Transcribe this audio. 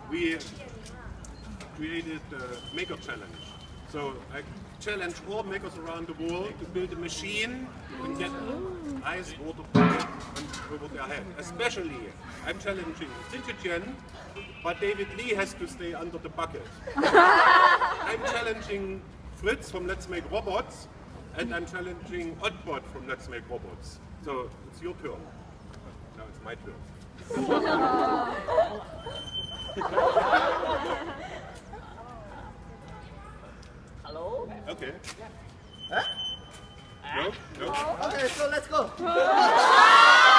we created a maker challenge. So I challenge all makers around the world to build a machine and get ice water bucket over their head. Especially, I'm challenging Xinchejian, but David Lee has to stay under the bucket. I'm challenging Frits from Let's Make Robots, and I'm challenging Oddbot from Let's Make Robots. So it's your turn. Now it's my turn. Hello? Okay. Huh? No? No? Okay, so let's go.